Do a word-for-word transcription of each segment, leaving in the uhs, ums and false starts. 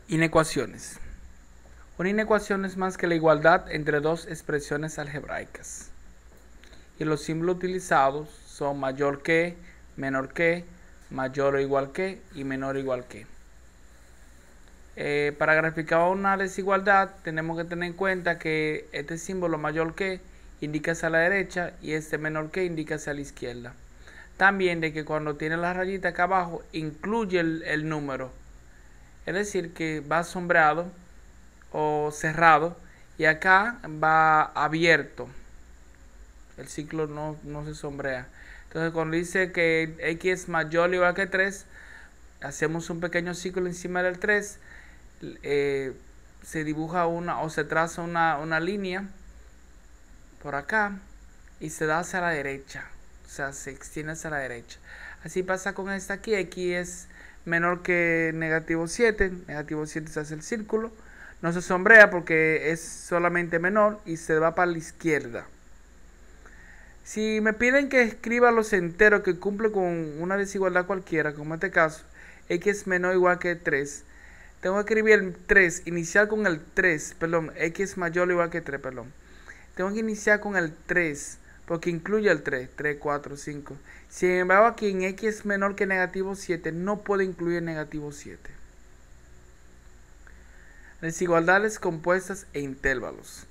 Inecuaciones. Una inecuación es más que la igualdad entre dos expresiones algebraicas. Y los símbolos utilizados son mayor que, menor que, mayor o igual que y menor o igual que. Eh, para graficar una desigualdad tenemos que tener en cuenta que este símbolo mayor que indica hacia la derecha y este menor que indica hacia la izquierda. También de que cuando tiene la rayita acá abajo incluye el, el número. Es decir, que va sombreado o cerrado y acá va abierto. El ciclo no, no se sombrea. Entonces cuando dice que x es mayor o igual que tres, hacemos un pequeño ciclo encima del tres, eh, se dibuja una o se traza una, una línea por acá y se da hacia la derecha, o sea, se extiende hacia la derecha. Así pasa con esta aquí, x es menor que negativo siete, negativo siete se hace el círculo, no se sombrea porque es solamente menor y se va para la izquierda. Si me piden que escriba los enteros que cumple con una desigualdad cualquiera, como en este caso, x es menor o igual que tres, tengo que escribir el tres, iniciar con el tres, perdón, x es mayor o igual que tres, perdón. Tengo que iniciar con el tres, porque incluye el tres, tres, cuatro, cinco. Sin embargo, aquí en x es menor que negativo siete, no puedo incluir negativo siete. Desigualdades compuestas e intervalos.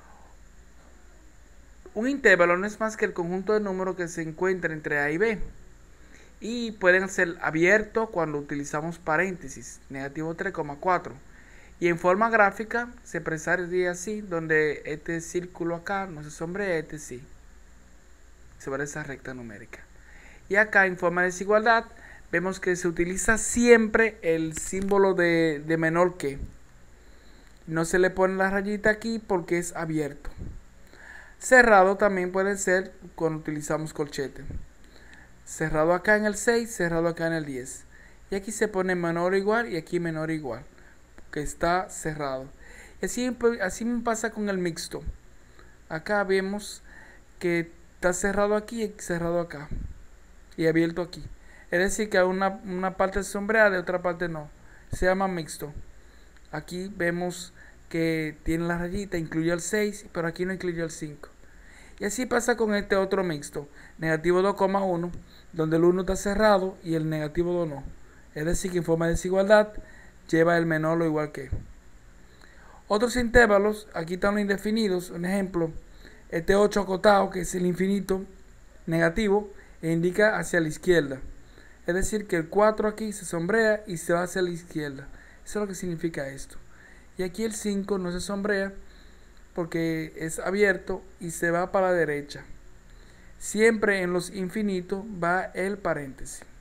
Un intervalo no es más que el conjunto de números que se encuentra entre A y B. Y pueden ser abiertos cuando utilizamos paréntesis, negativo tres coma cuatro. Y en forma gráfica se expresaría así, donde este círculo acá no se sombrea, este sí, sobre esa recta numérica. Y acá en forma de desigualdad vemos que se utiliza siempre el símbolo de, de menor que. No se le pone la rayita aquí porque es abierto. Cerrado también puede ser cuando utilizamos corchete. Cerrado acá en el seis, cerrado acá en el diez. Y aquí se pone menor o igual y aquí menor o igual, que está cerrado. Y así, así me pasa con el mixto. Acá vemos que está cerrado aquí y cerrado acá. Y abierto aquí. Es decir, que una, una parte es sombreada y otra parte no. Se llama mixto. Aquí vemos que tiene la rayita, incluye el seis, pero aquí no incluye el cinco. Y así pasa con este otro mixto, negativo dos coma uno, donde el uno está cerrado y el negativo dos no. Es decir, que en forma de desigualdad lleva el menor o igual que. Otros intervalos, aquí están los indefinidos. Un ejemplo, este ocho acotado, que es el infinito negativo, e indica hacia la izquierda. Es decir, que el cuatro aquí se sombrea y se va hacia la izquierda. Eso es lo que significa esto. Y aquí el cinco no se sombrea porque es abierto y se va para la derecha. Siempre en los infinitos va el paréntesis.